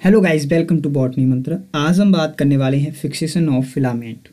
Hello guys, welcome to botany Mantra. आज हम बात करने वाले हैं फिक्सेशन ऑफ फिलामेंट।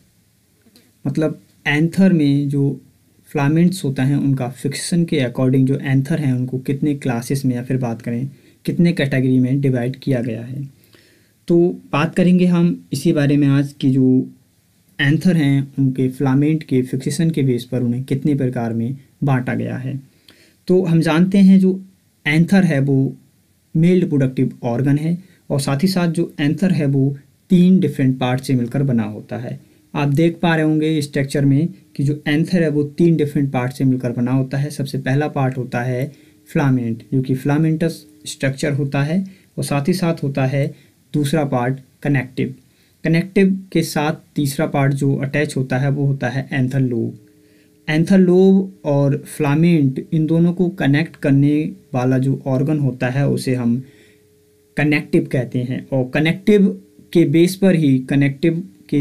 मतलब एंथर में जो फिलामेंट्स होता है उनका फिक्सेशन के अकॉर्डिंग जो एंथर हैं उनको कितने क्लासेस में या फिर बात करें कितने कैटेगरी में डिवाइड किया गया है। तो बात करेंगे हम इसी बारे में आज की जो एंथर हैं उनके फिलामेंट के फिक्सेशन के बेस पर उन्हें कितने प्रकार में बांटा गया है। तो हम जानते हैं जो एंथर है वो मेल रिप्रोडक्टिव ऑर्गन है और साथ ही साथ जो एंथर है वो 3 डिफरेंट पार्ट से मिलकर बना होता है। आप देख पा रहे होंगे स्ट्रक्चर में कि जो एंथर है वो 3 डिफरेंट पार्ट से मिलकर बना होता है। सबसे पहला पार्ट होता है फिलामेंट, जो कि फिलामेंटस स्ट्रक्चर होता है, और साथ ही साथ होता है दूसरा पार्ट कनेक्टिव। कनेक्टिव के साथ तीसरा पार्ट जो अटैच होता है वो होता है एंथर लोब। एंथर लोब और फिलामेंट इन दोनों को कनेक्ट करने वाला जो ऑर्गन होता है उसे हम कनेक्टिव कहते हैं। और कनेक्टिव के बेस पर ही, कनेक्टिव के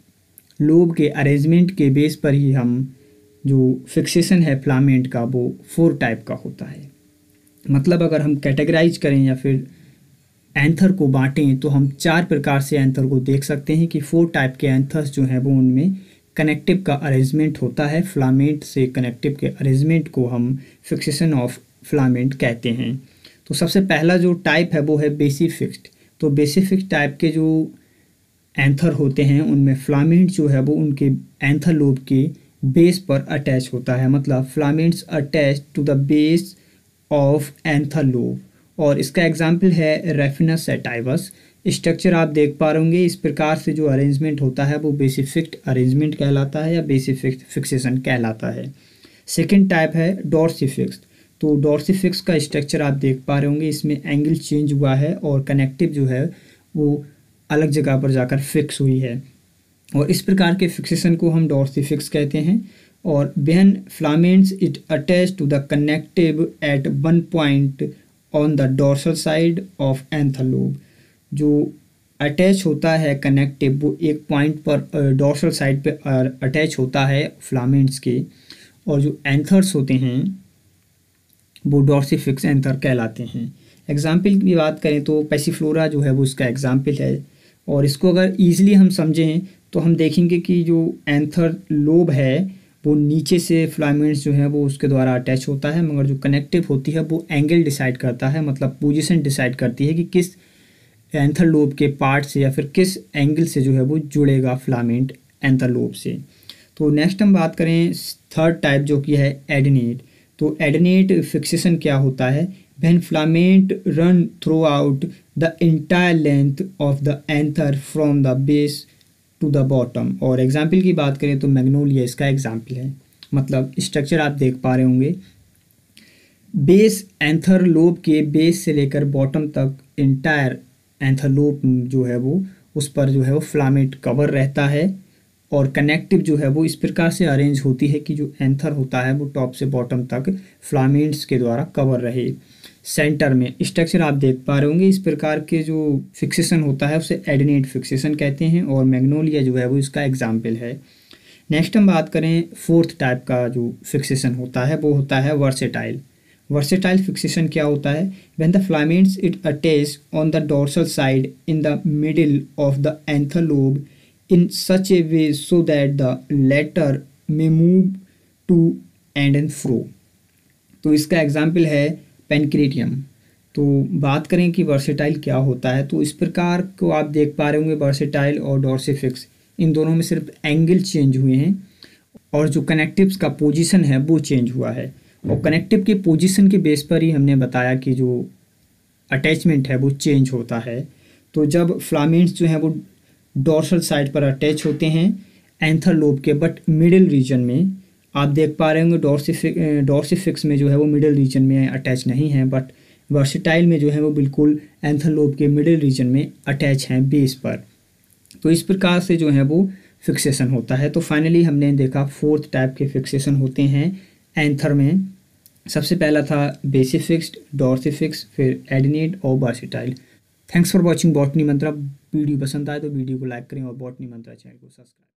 लोब के अरेंजमेंट के बेस पर ही हम जो फिक्सेशन है फिलामेंट का वो 4 टाइप का होता है। मतलब अगर हम कैटेगराइज करें या फिर एंथर को बांटें तो हम 4 प्रकार से एंथर को देख सकते हैं कि 4 टाइप के एंथर्स जो हैं वो उनमें कनेक्टिव का अरेंजमेंट होता है। फिलामेंट से कनेक्टिव के अरेंजमेंट को हम फिक्सेशन ऑफ फिलामेंट कहते हैं। तो सबसे पहला जो टाइप है वो है बेसिक फिक्स्ड। तो बेसिक फिक्स्ड टाइप के जो एंथर होते हैं उनमें फिलामेंट जो है वो उनके एंथर लोब के बेस पर अटैच होता है। मतलब filaments attach to the base of anther lobe, और इसका एग्जाम्पल है रेफिनस सैटाइवस। स्ट्रक्चर आप देख पा रहे होंगे। इस प्रकार से जो अरेंजमेंट होता है वो बेसिक फिक्स्ड अरेंजमेंट कहलाता है या बेसिक फिक्स्ड फिक्सेशन कहलाता है। सेकेंड टाइप है डॉर्सिफिक्स्ड। तो डॉर्सिफिक्स का स्ट्रक्चर आप देख पा रहे होंगे। इसमें एंगल चेंज हुआ है और कनेक्टिव जो है वो अलग जगह पर जाकर फिक्स हुई है, और इस प्रकार के फिक्सेशन को हम डॉर्सिफिक्स कहते हैं। और when filaments it attach to the connective at one point on the dorsal side of anther lobe. जो अटैच होता है कनेक्टिव वो एक पॉइंट पर डोर्सल साइड पे अटैच होता है फिलामेंट्स के, और जो एंथर्स होते हैं वो डॉर्सिफिक्स एंथर कहलाते हैं। एग्जाम्पल की बात करें तो पैसिफ्लोरा जो है वो इसका एग्जाम्पल है, और इसको अगर ईजिली हम समझें तो हम देखेंगे कि जो एंथर लोब है वो नीचे से फिलामेंट्स जो है वो उसके द्वारा अटैच होता है, मगर जो कनेक्टिव होती है वो एंगल डिसाइड करता है। मतलब पोजीशन डिसाइड करती है कि किस एंथर लोब के पार्ट से या फिर किस एंगल से जो है वो जुड़ेगा फिलामेंट एंथर लोब से। तो नेक्स्ट हम बात करें थर्ड टाइप जो कि है एडिनेट। तो एडिनेट फिक्सेशन क्या होता है? When filament run throughout the entire length of the anther from the base to the bottom. और एग्जाम्पल की बात करें तो मैग्नोलिया इसका एग्जाम्पल है। मतलब स्ट्रक्चर आप देख पा रहे होंगे। बेस एंथर लोब के बेस से लेकर बॉटम तक इंटायर एंथर लोब जो है वो उस पर जो है वो फिलामेंट कवर रहता है, और कनेक्टिव जो है वो इस प्रकार से अरेंज होती है कि जो एंथर होता है वो टॉप से बॉटम तक फिलामेंट्स के द्वारा कवर रहे। सेंटर में स्ट्रक्चर आप देख पा रहे होंगे। इस प्रकार के जो फिक्सेशन होता है उसे एडिनेट फिक्सेशन कहते हैं, और मैग्नोलिया जो है वो इसका एग्जाम्पल है। नेक्स्ट हम बात करें फोर्थ टाइप का जो फिक्सेशन होता है वो होता है वर्सेटाइल। वर्सेटाइल फिक्सेशन क्या होता है? When the filaments it attach on the dorsal side in the middle of the anther lobe in such a way so that the latter may move to and fro। तो इसका example है पेनक्रेटियम। तो बात करें कि वर्सेटाइल क्या होता है, तो इस प्रकार को आप देख पा रहे होंगे। वर्सेटाइल और डॉर्सिफिक्स इन दोनों में सिर्फ एंगल चेंज हुए हैं, और जो कनेक्टिव्स का पोजीशन है वो चेंज हुआ है। और कनेक्टिव के पोजीशन के बेस पर ही हमने बताया कि जो अटैचमेंट है वो चेंज होता है। तो जब फिलामेंट्स जो हैं वो डोर्सल साइड पर अटैच होते हैं एंथर लोब के, बट मिडिल रीजन में आप देख पा रहे होंगे डॉर्सिफिक्स में जो है वो मिडिल रीजन में अटैच नहीं है, बट वर्सेटाइल में जो है वो बिल्कुल एंथर लोब के मिडिल रीजन में अटैच हैं बेस पर। तो इस प्रकार से जो है वो फिक्सेशन होता है। तो फाइनली हमने देखा 4th टाइप के फिक्सेशन होते हैं एंथर में। सबसे पहला था बेसिक फिक्स्ड, डॉर्सिफिक्स, फिर एडिनेट और versatile. Thanks for watching botany Mantra. Video पसंद आए तो वीडियो को लाइक करें और बॉटनी मंत्रा चैनल को सब्सक्राइब